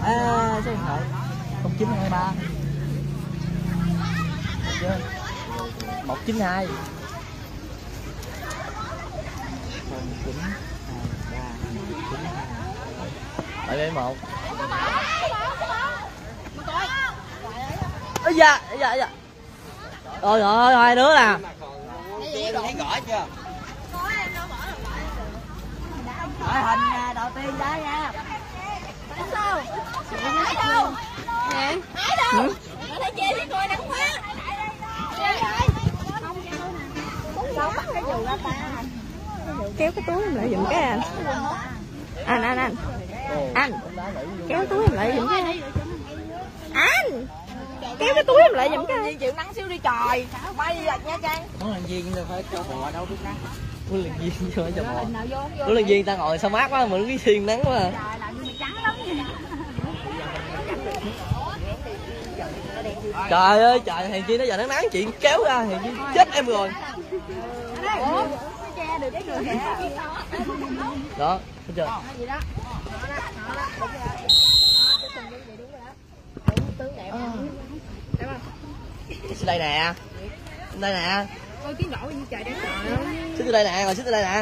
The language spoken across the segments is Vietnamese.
số điện thoại 0923 chưa 192 771. Ây da, Rồi hai đứa nè. Thấy rõ chưa? Đội hình đầu tiên đó nha. Sao? Hái đâu? Nè. Hái đâu? Thấy chê đi coi nắng quá. Sao bắt cái dù ra ta? Kéo cái túi em lại giùm cái anh. Anh kéo túi em lại giùm cái anh. Kéo cái túi em lại giùm cái chịu nắng xíu đi trời. May lật nha Trang. Huấn luyện viên đâu phải cho bò đâu biết nắng. Huấn luyện viên cho bò. Huấn luyện viên ta ngồi sao mát quá mà cái xiên nắng quá. Trời ơi trời, Hèn Chi nó giờ nó nắng chuyện kéo ra Hèn Chi chết em rồi. Đó, thấy chưa? Xích đây nè. Đây nè. Coi tiếng đổ như trời đang trời ơi. Xích từ đây nè, ngồi xích từ đây nè.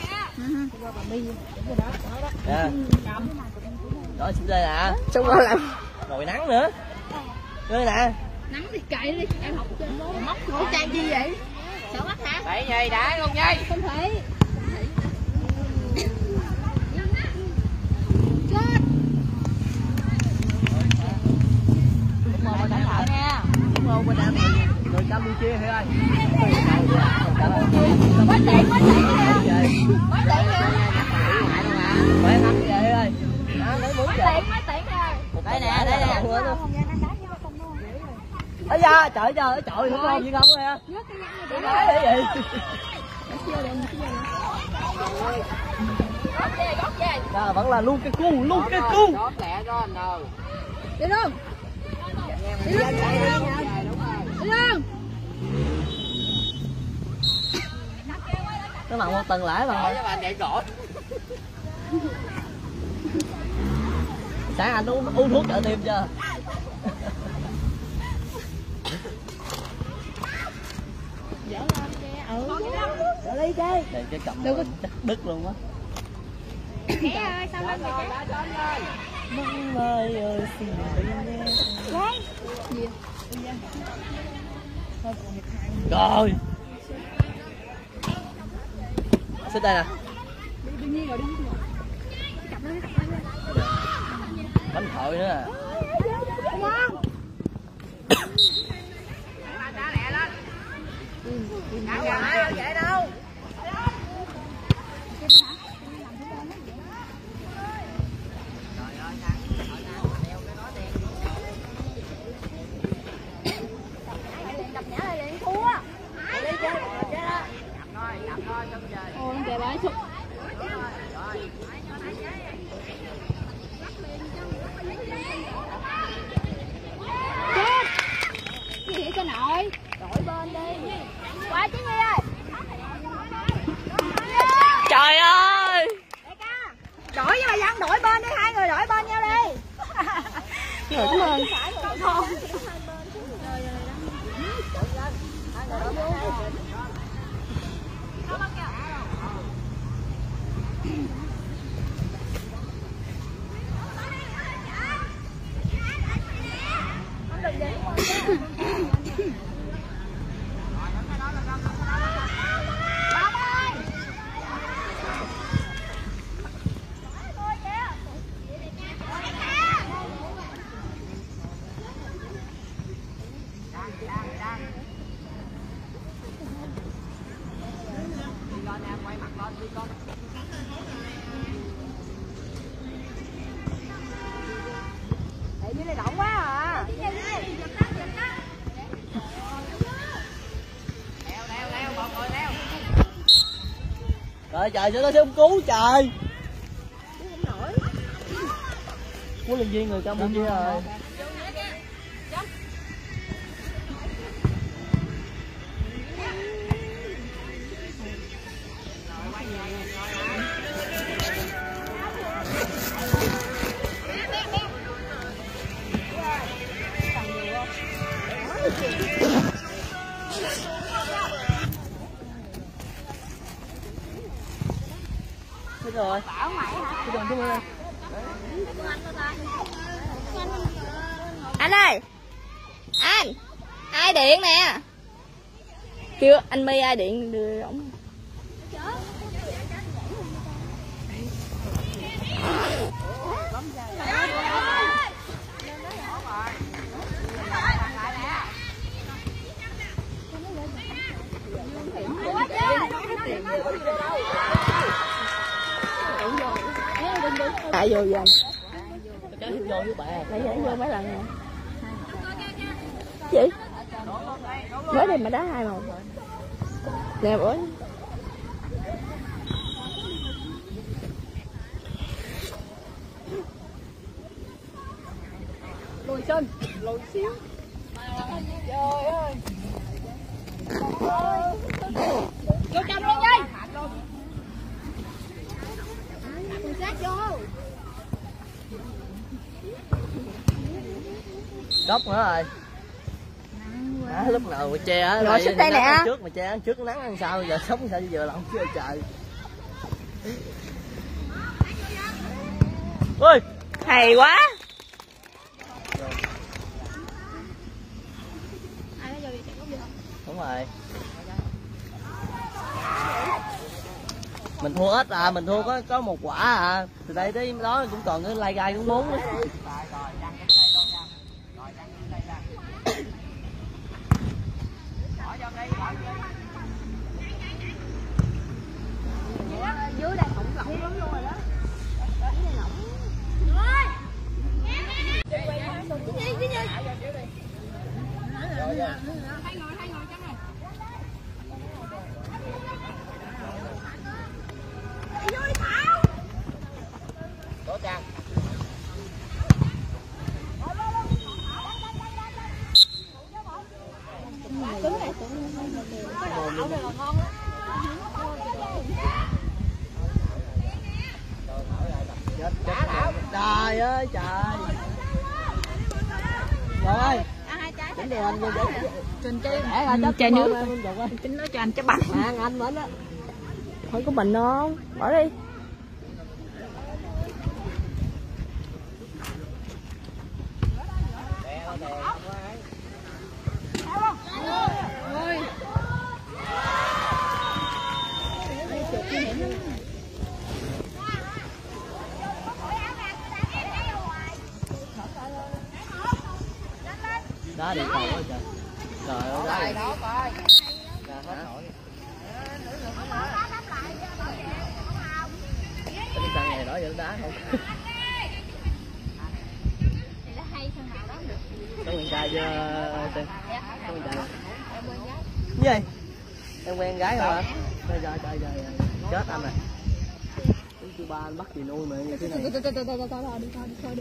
Nè. Đó, xích đây nè. Xong rồi làm Ngồi nắng nữa. Đây nè. nắng thì cậy đi, em học trên đó. Móc khẩu trang chi vậy? Sợ mắt hả? Vậy gì đã luôn nhây. Không thể. Bên Nam người Campuchia hay ơi. Quá tiện nè. Khỏe lắm vậy ơi. Đó, lấy muốn vậy. Quá tiện nè. Đây nè, đây nè. Ây da, trời trời, trời không không gì không kìa. Cái gì? Đó, vẫn là Lukaku. Gót lẹ đó anh ơi. Đi luôn. Đi luôn. Đi luôn. Nó bằng một tầng lãi mà. Các bạn chạy rõ. Sáng anh uống thuốc trợ tim chưa? Dở lên kìa. Trợ lý chứ. Cái cầm chắc đứt luôn á. Mẹ ơi, sao lên vậy? Mong ơi ơi xin Gái. Gì? Rồi. Xích đây nè. Tự nhiên rồi đi. Cặp lên. Bánh thội nữa nè. Come on. Đá lẹ lên. Đá vậy đâu. Ôi, kìa bà sụp. Chết. Cái gì cho nội? Đổi bên đi. Qua chứ Nhi ơi. Trời ơi. Đổi với bà Văn, đổi bên đi, hai người đổi bên nhau đi. Cảm ơn. Không. Trời trời sao nó sẽ không cứu trời. Huấn luyện viên người Campuchia rồi. rồi. Cái đường chúng ơi. Anh ơi, anh, ai điện nè, kêu anh My ai điện đưa ổng. Tại vô vô Cái vô với bạn. nãy giờ vô mấy lần nè. Gì mới đây mà đá 2-1 nè bữa. Lùi chân lùi xíu. Trời ơi vô trong luôn đi. Sát vô. Đốc nữa rồi. Đó, lúc nào mà che á. Rồi xích đây nè. Trước mà che trước nắng ăn sao giờ sống sao giờ lòng chưa trời. Ôi, Hay quá. đúng rồi. Mình thua ít à, mình thua có một quả à. Từ đây tới đó cũng còn cái lai gai cũng 4 nữa. Dưới đây cũng lỏng lắm luôn rồi đó. Trời ơi trời. Rồi ơi. Chỉnh đồ anh vô Trình chai nước. Chính nó cho anh trái bánh. anh mến á. Thôi có bình không? Bỏ đi. Đó điện cầu quá trời. Trời ơi đó. Ra hết nổi. Cái sân này đó giờ đá không. Có quen trai chưa? Có quen trai. Gì? Em quen gái không hả? Trời. Chết anh rồi. Thứ ba anh bắt gì nuôi mà như thế này. Đi.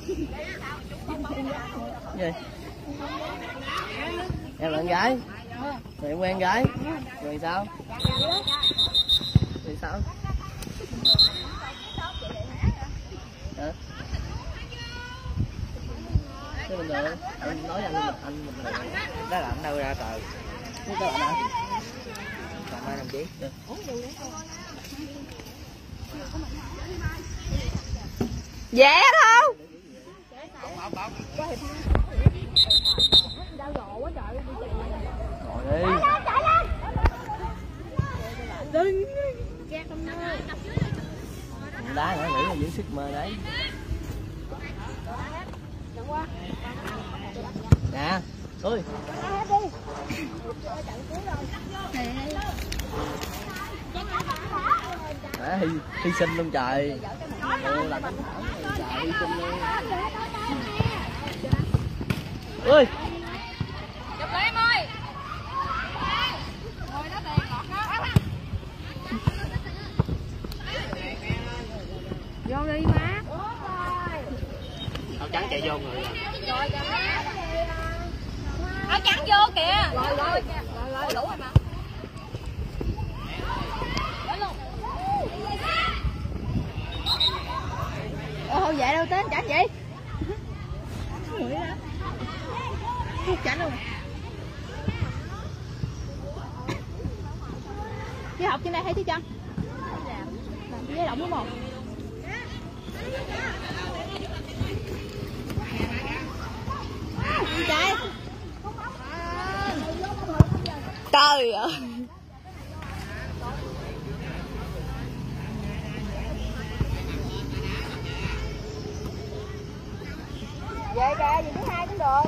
Gì? Em là con gái. Rồi em quen gái. Rồi sao? Rồi sao? Hả? Thế bình thường anh nói anh mình đó là anh đâu ra trời. Cái đó là anh. Làm ai làm chí? Được. Dễ đâu. Ngồi đi. Đá nữa nghĩ là giữ sức mơ đấy. Nè, ôi. À, hy sinh luôn trời. Làm trời hy sinh luôn. Ôi. Chụp lại em ơi. Ngồi đó tiền ngọt đó. Vô đi má. Áo trắng chạy vô người rồi. Áo trắng vô kìa. Rồi. Đủ rồi mà. Ồ vậy đâu tên chảnh vậy? Thuốc chảnh luôn. Đi học trên đây thấy chứ chân? Giấy động đúng không? Chạy. Trời ơi. Về kìa, gì thứ hai cũng được.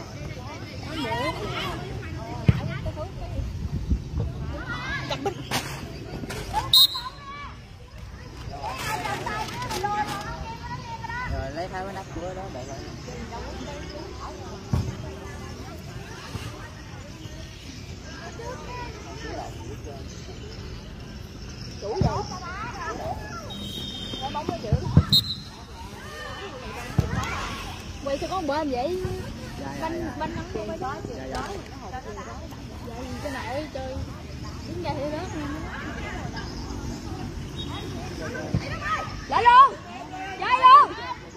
Rồi lấy hai cái nắp của đó để lại. Chủ vậy. Nó bóng nó giữ. Quay sao có một bên vậy? Banh banh nắng bên đó. Dạ. Vậy cái này chơi đứng ra thì đó. Lại luôn. Chơi luôn.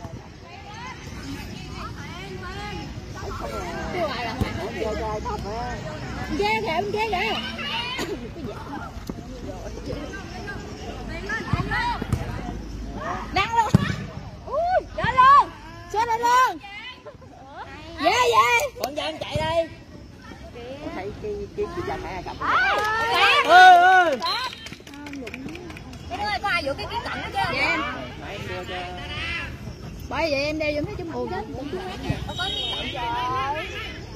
Cái ngoài là ghê kìa, em ghê kìa. Đăng luôn. Ui, lên luôn. Xuống lên luôn. Về. Con Giang chạy đi. Thấy cái Giang mẹ cầm. Ơi. Cái đứa ơi, có ai giữ cái cạnh đó chứ? Dạ. Bởi vậy em đeo vô thấy chung chết. Có cái cạnh rồi.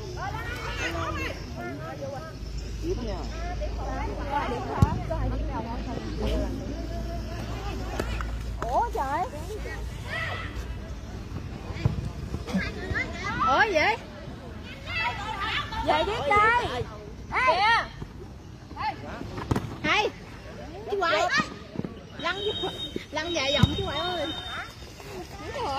Kiếm nha. Ủa trời. Ủa vậy? Về tiếp đây. Kìa. Hay. Chú Ngoại. Lăn về vòng chú Ngoại ơi. Đúng rồi.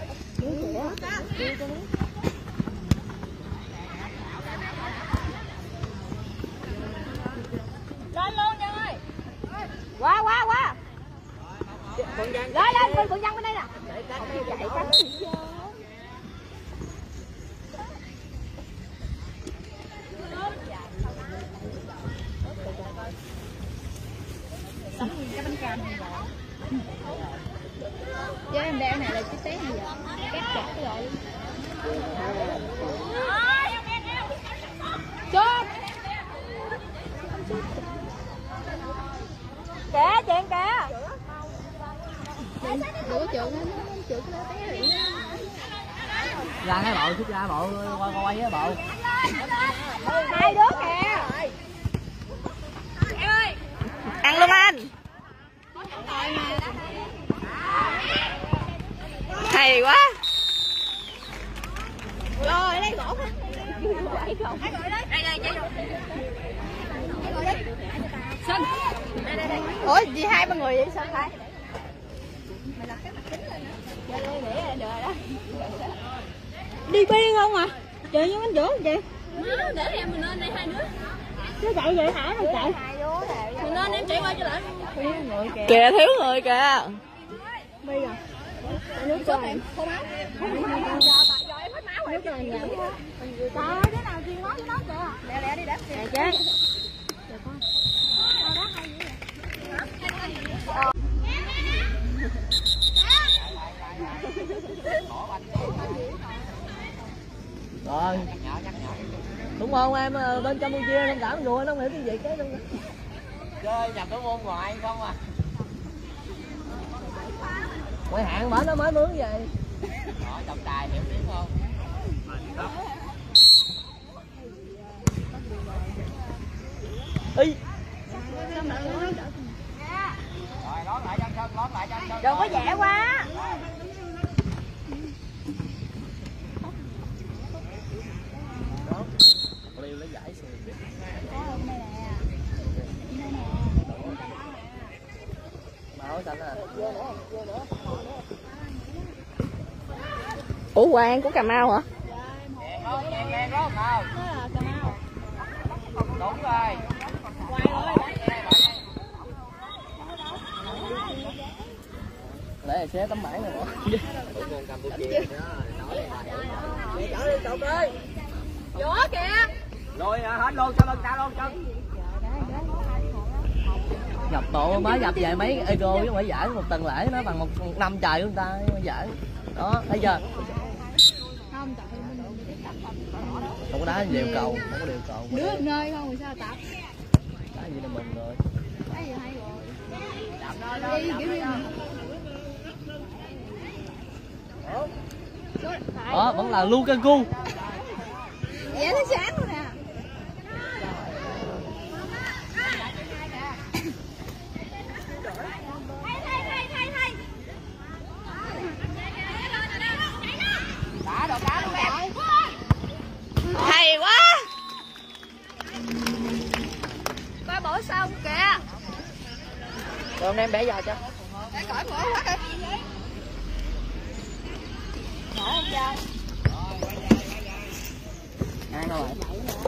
Lên luôn Nhân ơi. Qua. Con Giang. Lên Phượng Văn bên đây nè. Chạy cánh gì vô. Cái bánh cam này rồi. Chứ em đeo này là chiếc té này giờ. Cắt chặt rồi. Chốt. Kìa, chuyện kìa. Đũa trượt nó trượt nó té rồi. Ra cái bộ, ra bộ, quay cái bộ. Hai đứa kìa. Em ơi. Ăn luôn anh. Hay quá. Rồi lấy gỗ ha. Đây chơi luôn. Xin. Ủa gì hai ba người vậy sao phải? Đi biên không à? Trời như bánh giữa vậy. Để em mình lên đây hai đứa. Chứ chạy vậy hả rồi chạy. Mình lên em chạy qua cho lại. Kìa thiếu người kìa. Bây giờ. Nước cho em. Không máu. Rồi em hết máu rồi. Nước cho em nhầm. Trời ơi, đứa nào chuyên máu với nó kìa. Lẹ đi đáp. Nè chứ. Rồi. Đúng không em, bên Campuchia thông cảm rồi nó không hiểu tiếng Việt cái luôn. Chơi nhầm cái môn ngoại không à. Ngoại hạng bả nó mới mướn về. Đó, trọng tài hiểu tiếng không? Ý. Rồi lón lại chân sân, lón lại chân sân. Đừng có dễ quá. Liêu lấy giải xe. Bảo xanh à. Ủa Hoàng của Cà Mau hả? Đen đó không? Cà Mau. Đúng rồi. Lấy xé tấm bảng này bỏ. Chở đi cậu ơi. Vô kìa. Rồi hết luôn, cho lưng ta luôn chân. Nhập bộ mới nhập về mấy ego chứ không phải giải một tuần lễ nó bằng một năm trời của người ta mới giải. Đó, thấy chưa? Không có đá đều cầu, không có đều cầu. Đứa nơi không thì sao tập? Cái gì là mừng rồi. Cái gì hay rồi. Đi kiểu như Đó, vẫn là Lukaku. Vậy nó sáng rồi nè. Hay quá. Coi bỏ xong kìa. Rồi hôm nay em bẻ giò cho. Để cởi bỏ hết đi. Bỏ không ra. Ai đâu rồi?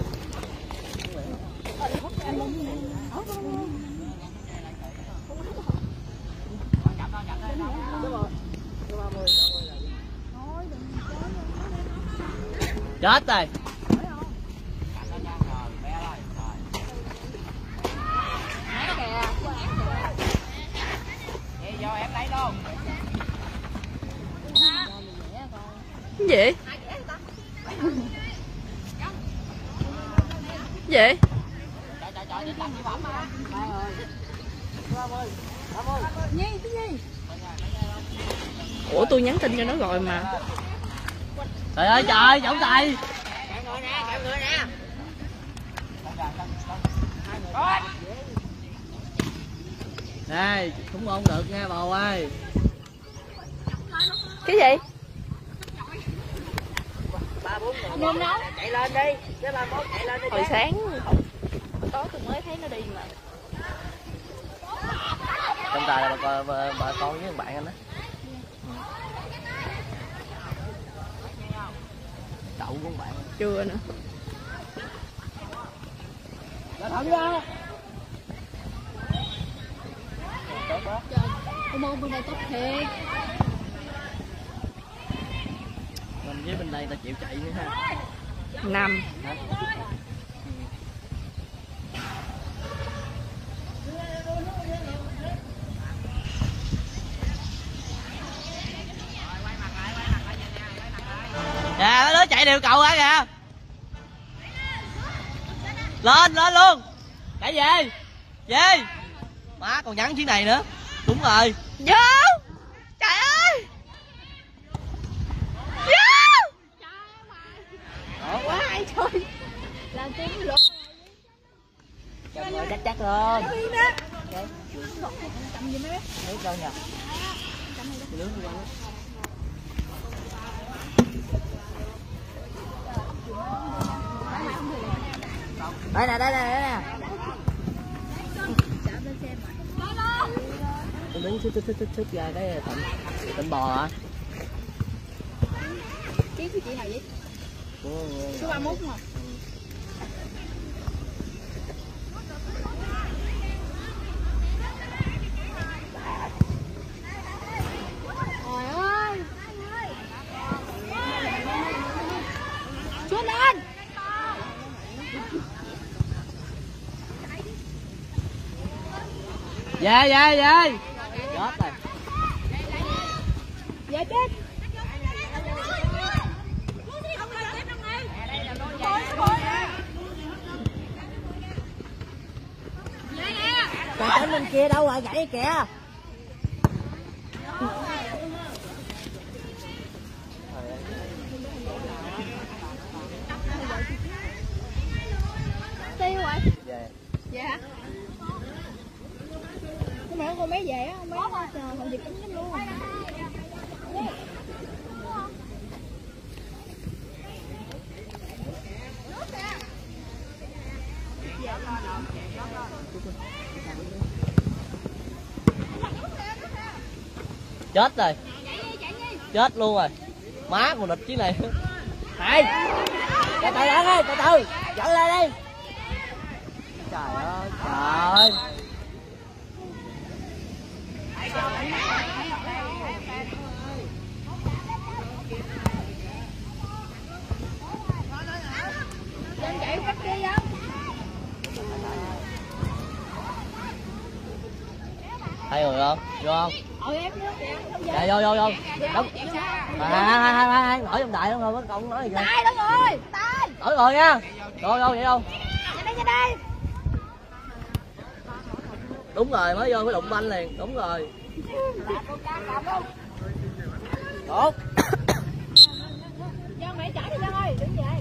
Chết rồi. Cái gì? Gì? Ủa tôi nhắn tin cho nó rồi mà. Trời ơi trời, giống tay. Đây, cũng không được nha bầu ơi. Cái gì? Nôm nấu. Chạy lên đi. Cái 31 chạy lên đi. Hồi sáng tối tôi mới thấy nó đi mà. Trong tay là bà con với bạn anh đó. Cậu của bạn. Chưa nữa. Thẳng ra. Môn bên đây tốt thiệt. Mình với bên đây ta chịu chạy nữa ha. 5. Hả? Nè mấy đứa chạy đều cầu hả kìa. Lên lên luôn. Chạy về. Về. Má còn nhắn chuyến này nữa. Đúng rồi. Vô. Trời ơi. Vô. Quá hay trời. Làm tiếng lộn. Cho người chắc lên. Cầm gì mấy bé? Thấy đâu nhỉ? Đây nè, đây nè, đây nè. Tôi đứng xích ra cái tỉnh bò hả? Ký của chị nào vậy? Số 31 không? Trời ơi. Xuống lên. Về về về. Chết rồi. Về chết. Trời tới bên kia đâu rồi, gãy kìa. Tiêu rồi. Về. Dạ. Cái mà con bé về á, con bé trời còn dịch tính lắm luôn. Chết rồi. Chết luôn rồi. Má còn địch chứ này. Này. Từ từ lên đi, từ từ. Dẫn lên đi. Trời ơi, trời. Lên chạy cách kia không? Hay rồi không? Vô không? Em nước kìa. Dạ vô. Đúng. Hai hỏi trong đại đúng không? Không nói gì vậy? Tay đúng rồi. Tay. Đổi rồi nha. Vô vậy đâu? Ra đây. Đúng rồi, mới vô mới đụng banh liền, đúng rồi. Tốt. Giang mẹ chở đi Giang ơi, đứng vậy.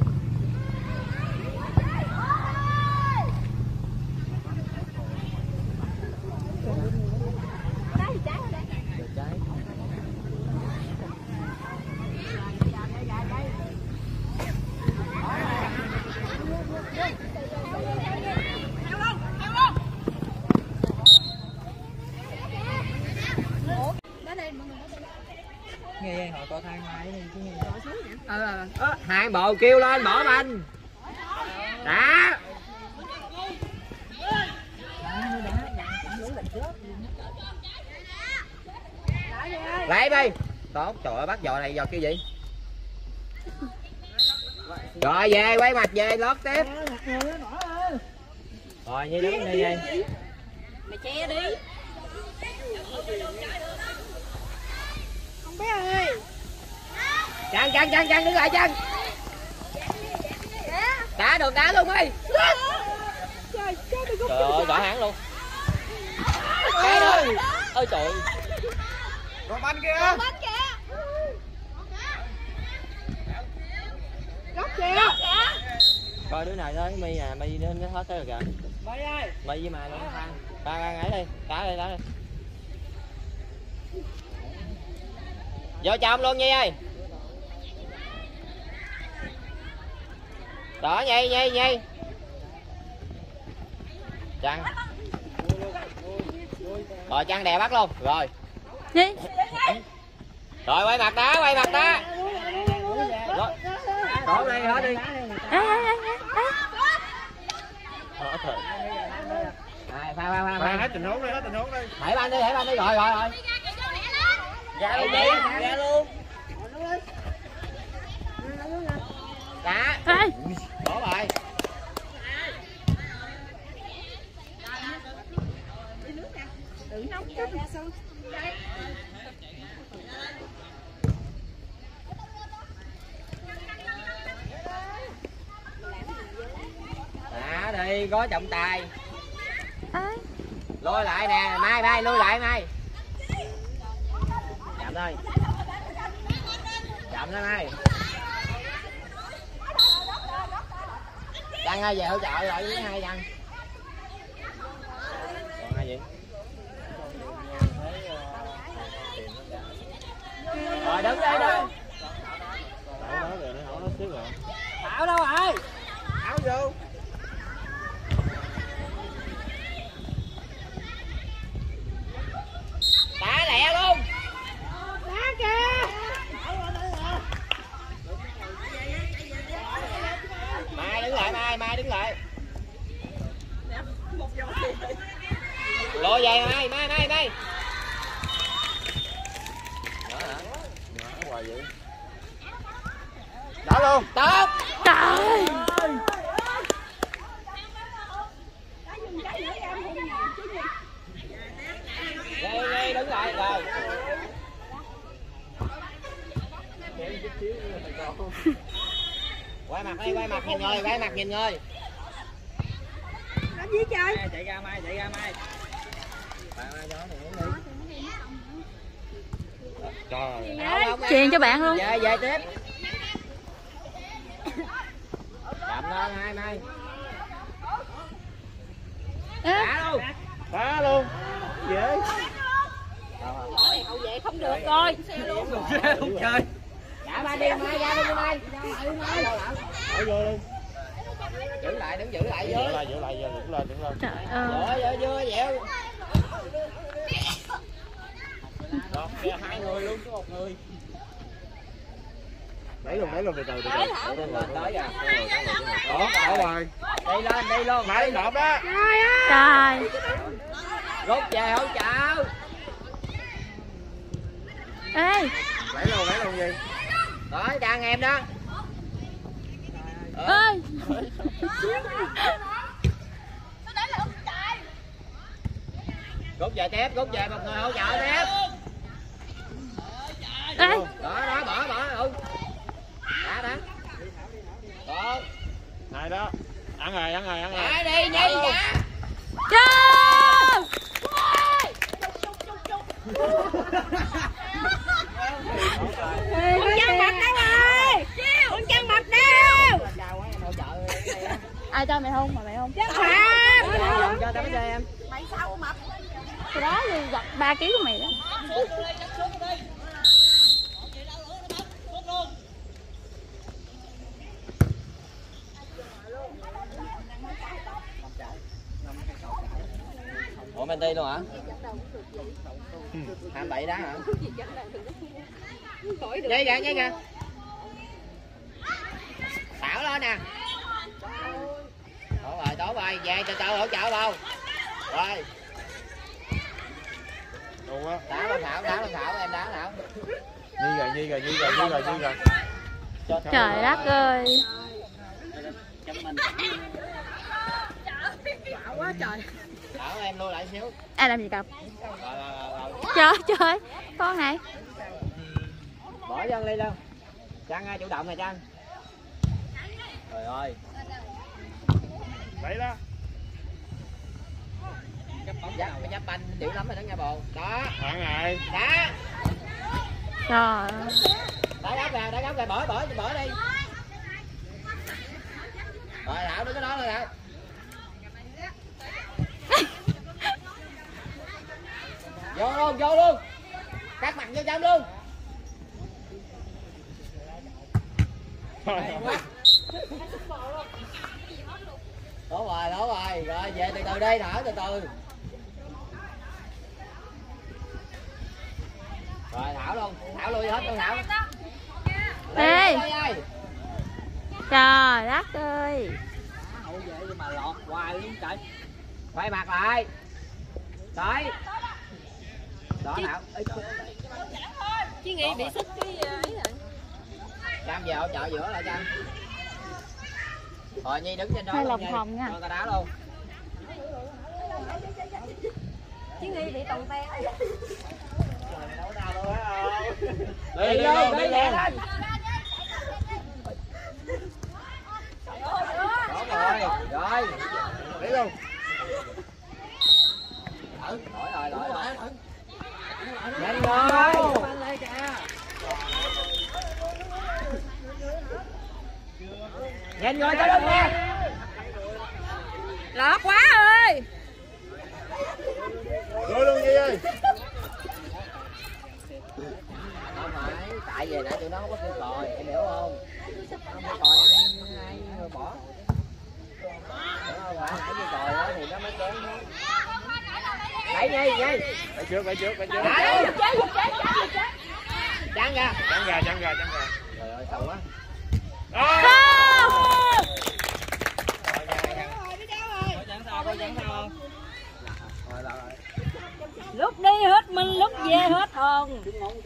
Nghe họ co thang mai chứ. Hai bộ kêu lên bỏ banh. Đã. Lấy đi. Tốt, trời ơi bắt giò này giò kia gì? Rồi về quay mặt về lót tiếp. Rồi như đứng đi vậy. Mày che đi. Không biết ơi. Chăn đứng lại chăn. Đá được đá luôn đi. Trời ơi đỏ hẳn luôn. Cái rồi. Ôi trời. Còn banh kìa. Góc kìa. Coi đứa này tới Mi nè, Mi nó hết tới rồi kìa. Mi ơi. Mi với Mai luôn. Ba ngã đi. Đá đi. Vô trong luôn Nhi ơi. Đó Nhi. Chăn. Rồi chăn đè bắt luôn. Rồi. Nhi. Rồi quay mặt đá. Rồi. Đổ đi hết đi. Pha hết tình huống đi. Thảy banh đi. Rồi. Ra luôn. Đá. Đổ rồi. Đá đi, có trọng tài. Lôi lại nè, Mai lôi lại Mai. Chậm thôi. Chậm thôi Mai. Chăn ơi về hỗ trợ rồi với hai Chăn. Còn hai gì? Rồi đứng đây đi. Thảo đâu rồi? Áo vô. Đá lẹ luôn. Đá kìa. Mai đứng lại Mai đứng lại. Lôi về Mai. Đó hả? Nhỏ hoài vậy. Đá luôn. Tốt. Trời. Đây đứng lại rồi. Quay mặt đi, quay mặt nhìn người. Làm gì trời? Chạy ra Mai. Trời. Chuyền cho bạn luôn. Về tiếp. Chậm lên hai Mai. Đá luôn. Dễ. Hậu vệ không được coi. Không chơi. Dạ Mai đi Mai ra đi Mai. Ở vô đi. Giữ lại đứng giữ lại vô. Giữ lên. Trời ơi. Vô dẹo. Đó, hai người luôn chứ một người. Đẩy luôn từ từ. Tới à. Đó rồi. Đi luôn. Mày nộp đó. Trời. Rút về hỗ trợ. Ê. Lấy luôn gì? Đó đang em đó. Ơi. Rút về tiếp, rút về một người hỗ trợ tiếp. Đây. Đó, bỏ. Ừ. Đó. Đó. Này đó. Ăn rồi. Dạ đi, nhây dạ. Chưa. Con chân mặt đâu rồi? Con chân mặt đâu? Ai cho mày hôn mà mày hôn? Chân mặt. Cho tao cho em. Mày sao mập? Cái đó thì gặt 3 kg của mày đó. Ủa men ti luôn hả? 27 đá hả? Nhây kìa. Thảo lên nè. Tốt rồi, về từ từ hỗ trợ vào. Rồi. Đủ á. Đá lên Thảo, em đá Thảo. Nhi rồi. Trời đất ơi. Quá trời. Thảo em lui lại xíu. Ai làm gì cặp? Rồi. Trời, con này. Bỏ chân đi luôn. Trăng chủ động này Trăng. Trời ơi. Đấy đó. Giáp banh điệu lắm rồi đó nha bồ. Đó. Ăn rồi. Đá. Trời. Đá góc ra, bỏ đi. Rồi Thảo đứng cái đó thôi Thảo. Vô luôn. Cắt mặt vô trong luôn. Đúng rồi. Rồi về từ từ đi Thảo, từ từ. Rồi Thảo luôn. Thảo lui hết luôn Thảo. Ê. Trời đất ơi. Hậu vệ mà lọt hoài luôn trời. Quay mặt lại. Tới. Đó Thảo. Chứ nghĩ bị xích cái ấy rồi. Cam về hỗ trợ giữa lại Cam. Rồi Nhi đứng trên đó. Hai luôn lòng thòng nha. Cho ta đá luôn. Chứ nghĩ bị tòng te. Đi luôn. Đúng rồi. Đi luôn. Lỗi. Nhanh rồi. Nhanh rồi cho đúng nha. Lọt quá ơi. Rồi luôn Nhi ơi. Không phải, tại vì nãy tụi nó không có kêu còi, em hiểu không? Không kêu còi ai bỏ. Không phải, nãy kêu còi đó thì nó mới kém thôi. Đẩy Nhi. Phải trước. Đá luôn. Chắn ra. Chắn ra. Trời ơi, sầu quá. Lúc đi hết mình, lúc về hết hồn.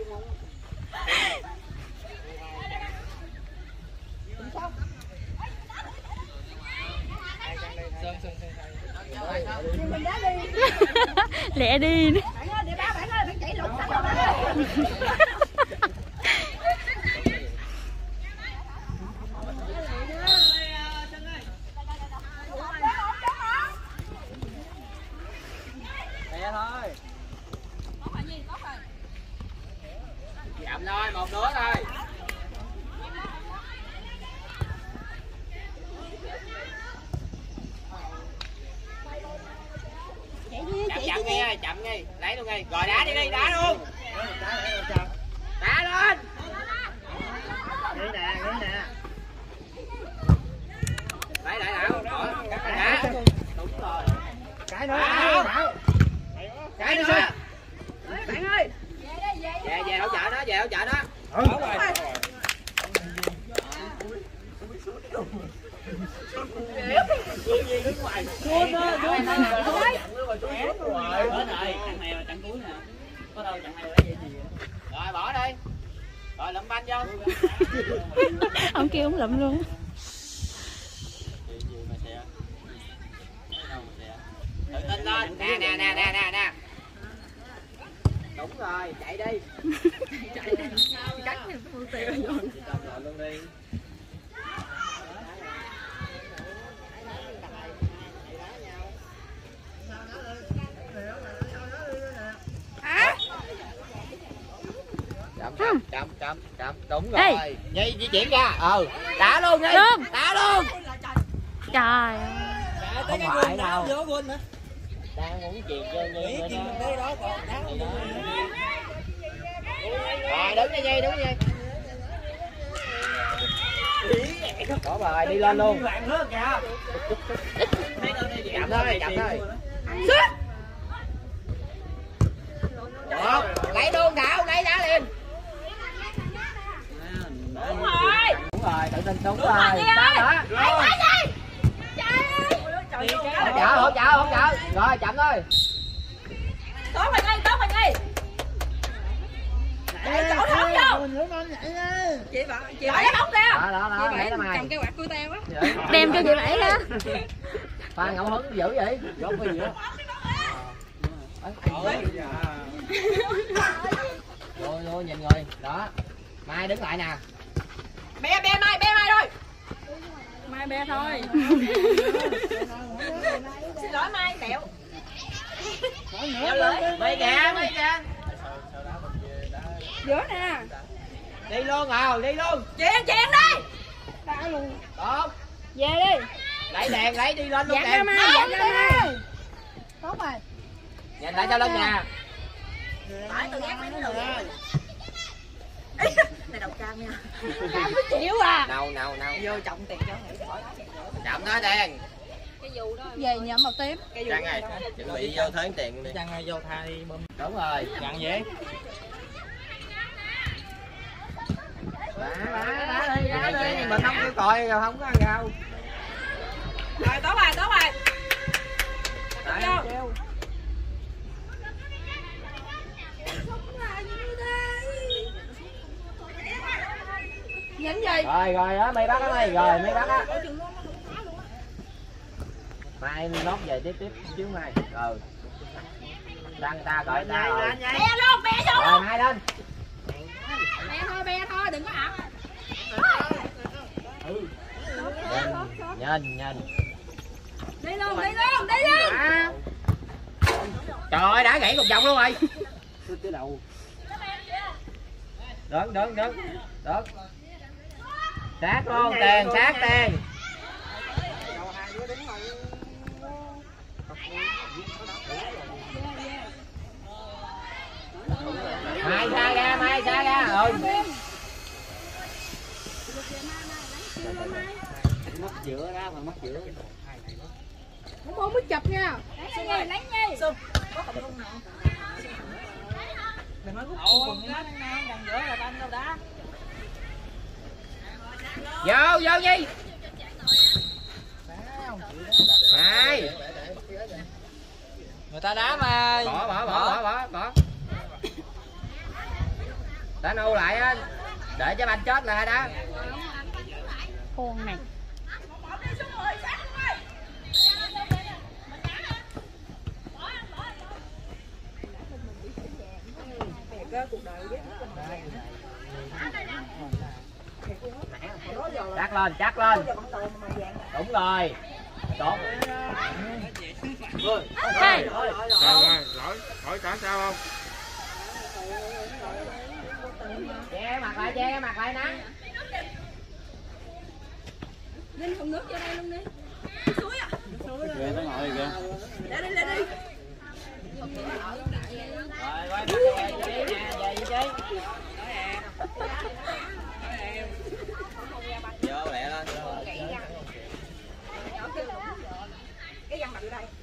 Lẹ đi. Bạn ơi, để bạn ơi, bạn chạy lụt sao Nè thôi. Chậm thôi, một đứa thôi. Chậm đi, lấy luôn đi. Rồi đá đi, đá luôn. Đá lên. Nghĩ nè. Lấy lại Thảo. Đá. Đúng rồi. Cái nữa. Cái nữa. bạn ơi. Về hỗ trợ nó, Đúng rồi. Rồi bỏ đi. Rồi lụm banh vô. Ông kêu ông lụm luôn. Tự tin lên. Nè. Đúng rồi, chạy đi. Cắt phương tiện rồi. Rồi luôn đi. Chậm. Đúng rồi. Nhi di chuyển ra. Đá luôn đi. Đá luôn. Trời. Không phải đâu. Đang muốn chuyền cho Nhi nữa đó. Rồi đứng nha Nhi, đứng nha. Bỏ bài đi lên luôn. Chậm thôi. Lấy luôn Thảo, lấy đá liền. Đúng rồi, tự tin đúng rồi. Hỗ trợ. Rồi chậm thôi. Tốt rồi Nhi. Chỗ thẳng vô. Chị lấy bóng ra. Đó, để nó mày. Cầm cái quạt cua teo á. Đem cho chị Bảy đó. Pha ngẫu hứng dữ vậy. Dốt cái gì đó. Rồi nhìn rồi. Đó. Mai đứng lại nè. Be Mai thôi. Mai be thôi. Xin lỗi Mai tẹo. Mày kìa. Giữa nè. Đi luôn. Chèn đi. Đã luôn. Tốt. Về đi. Lấy đèn, lấy đi lên luôn Dặn đèn. ra Mai. Tốt rồi. Nhìn lại cho lên nhà. Phải tự giác mấy đứa rồi. Này độc cam nha. Cam mới chịu à. Nào. Vô trọng tiền cho người khỏi. Chậm nói đèn. Cái dù đó. Về nhậm màu tím. Trăng ơi, chuẩn bị vô thớn tiền đi. Trăng ơi vô tha đi bơm. Đúng rồi. Dặn vậy. Đá đi. Mình không kêu còi rồi không có ăn rau. Rồi tốt rồi. Vô. Nhánh gì? Rồi đó, mày bắt đó mày. Rồi mày bắt á. Mai nót về tiếp xíu mai. Đang ta gọi ta rồi. Be luôn, be vô. Rồi Mai lên. Be thôi, đừng có ẩm. Nhìn. Đi luôn. Trời ơi, đã gãy một vòng luôn rồi. Cái đầu. Đứng. Sát luôn, sát tiền. Mai xa ra. Mất giữa đó mà mất giữa. Không muốn chụp nha. Lấy Nhi. Xung. Có cộng luôn nào. Đừng nói gần giữa là anh đâu đá. Vô Nhi. Mai. Người ta đá mà. Bỏ. Đánh u lại á. Để cho banh chết là đá. Con này. Chắc lên. Đúng rồi. Tốt. Hey. Rồi, lỗi cả sao không? Che mặt lại nè. Vinh thùng nước vô đây luôn đi. Suối à. Ghê nó ngồi kìa. Lên đi. Rồi, quay mặt về nè, về vị trí. Vô lẹ lên. Cái găng mặt vô đây.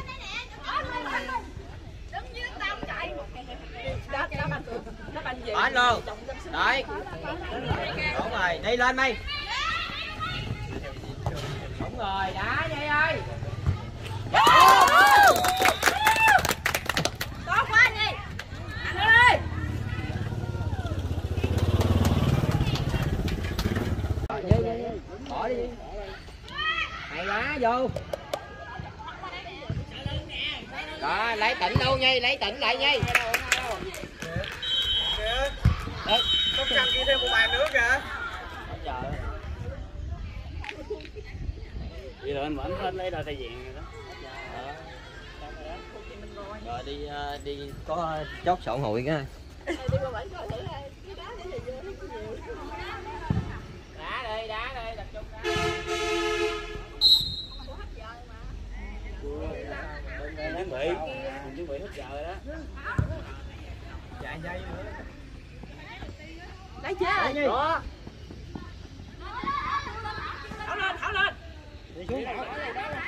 Đứng dưới tao chạy. Đá banh về. Hết luôn. Đấy. Đúng rồi, đi lên mày. Đúng rồi, đá Nhi ơi. Tốt quá Nhi. Anh ơi. Bỏ đi. Hay quá vô. Rồi lấy tỉnh đâu Nhi, lấy tỉnh lại Nhi. Sóc Trăng ghi thêm một bàn nữa kìa. Giờ vậy là anh vẫn lên lấy đôi tay vàng rồi đó. Rồi đi có chốt sổ hụi cái. Đá đi, tập trung đá. Chuẩn bị hết giờ rồi đó. Chạy dây nữa. Đấy chưa? Đó. Tháo lên. Đi xuống.